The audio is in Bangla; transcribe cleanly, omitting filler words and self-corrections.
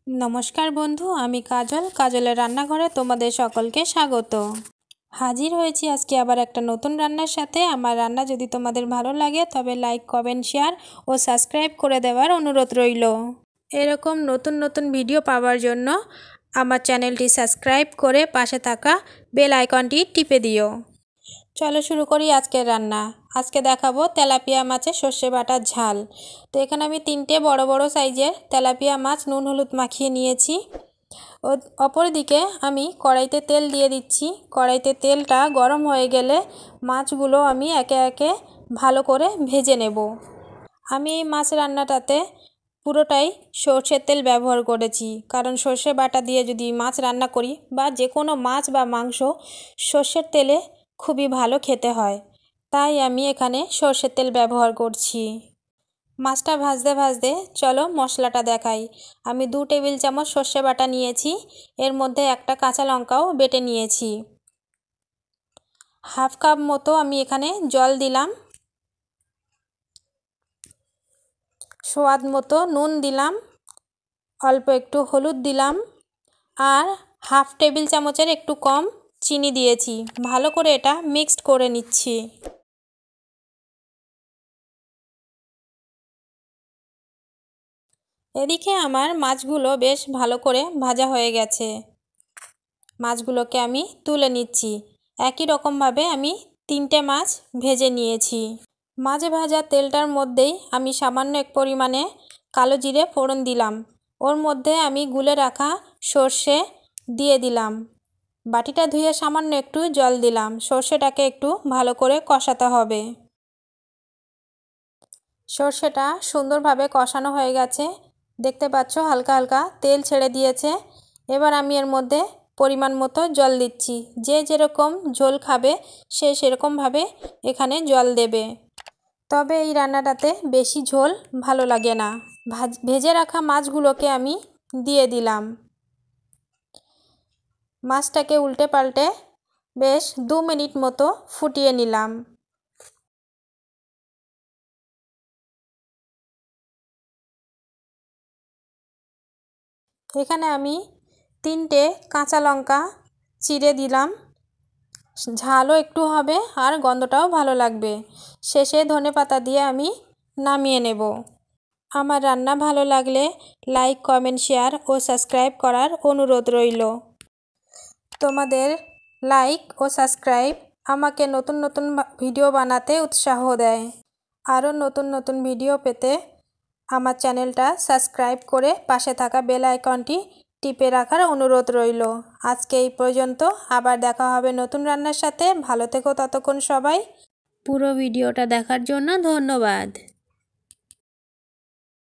नमस्कार बंधु आमी काजल काजलेर रान्नाघरे तोमादेर सकलके स्वागत। हाजिर हयेछि आजके आबार एकटा नतुन रान्नार साथे। आमार रान्ना जदि तोमादेर भालो लागे तबे लाइक कमेंट शेयर और सबस्क्राइब करे देवार अनुरोध रइल। एरकम नतुन नतुन भिडियो पावार जोन्नो आमार चैनलटी सबस्क्राइब करे पाशे थाका बेल आइकनटी टिपे दिओ। चलो शुरू करी आजकेर रान्ना। आजके देखाबो तेलापिया माछेर सर्षे बाटार झाल। तो एखाने आमी 3টে बड़ो बड़ो साइजेर तेलापिया माछ नुन हलुद माखिए निएछि। अपर दिके आमी कड़ाइते तेल दिए दिচ্ছি। कड़ाइते तेलटा गरम हये गेले माछगुलो आमी एके एके भालो करे भेजे नेब। आमी एई माछ रान्नाटाते पुरोटाई सर्षेर तेल व्यवहार करेछि, कारण सर्षे बाटा दिए जदि माछ रान्ना करी बा जे कोनो माछ बा मांस सर्षेर तेले खूबই ভালো খেতে হয়, তাই আমি এখানে সরষের তেল ব্যবহার করছি। মাছটা ভাজতে ভাজতে চলো মশলাটা দেখাই। আমি 2 টেবিল চামচ সরষে বাটা নিয়েছি, এর মধ্যে একটা কাঁচা লঙ্কাও বেটে নিয়েছি। হাফ কাপ মতো আমি এখানে জল দিলাম, স্বাদ মতো নুন দিলাম, অল্প একটু হলুদ দিলাম আর হাফ টেবিল চামচের একটু কম চিনি দিয়েছি। ভালো করে এটা মিক্সড করে নিচ্ছি। এদিকে আমার মাছগুলো বেশ ভালো করে ভাজা হয়ে গেছে। মাছগুলোকে আমি তুলে নিচ্ছি। একই রকমভাবে আমি 3টে মাছ ভেজে নিয়েছি। মাঝে ভাজা তেলটার মধ্যেই আমি সামান্য এক পরিমাণে কালো জিরে ফোড়ন দিলাম। ওর মধ্যে আমি গুলে রাখা সরষে দিয়ে দিলাম। বাটিটা ধুয়ে সামান্য একটু জল দিলাম। সরষেটাকে একটু ভালো করে কষাতে হবে। সরষেটা সুন্দরভাবে কষানো হয়ে গেছে, দেখতে পাচ্ছ হালকা হালকা তেল ছেড়ে দিয়েছে। এবার আমি এর মধ্যে পরিমাণ মতো জল দিচ্ছি। যে যেরকম ঝোল খাবে সে সেরকমভাবে এখানে জল দেবে। তবে এই রান্নাটাতে বেশি ঝোল ভালো লাগে না। ভেজে রাখা মাছগুলোকে আমি দিয়ে দিলাম। মাছটাকে উল্টে পাল্টে বেশ 2 মিনিট মতো ফুটিয়ে নিলাম। এখানে আমি 3টে কাঁচা লঙ্কা চিড়ে দিলাম। ঝালও একটু হবে আর গন্ধটাও ভালো লাগবে। শেষে ধনেপাতা দিয়ে আমি নামিয়ে নেব। আমার রান্না ভালো লাগলে লাইক কমেন্ট শেয়ার ও সাবস্ক্রাইব করার অনুরোধ রইল। তোমাদের লাইক ও সাবস্ক্রাইব আমাকে নতুন নতুন ভিডিও বানাতে উৎসাহ দেয়। আরও নতুন নতুন ভিডিও পেতে আমার চ্যানেলটা সাবস্ক্রাইব করে পাশে থাকা বেল আইকনটি টিপে রাখার অনুরোধ রইল। আজকে এই পর্যন্ত, আবার দেখা হবে নতুন রান্নার সাথে। ভালো থেকো ততক্ষণ সবাই। পুরো ভিডিওটা দেখার জন্য ধন্যবাদ।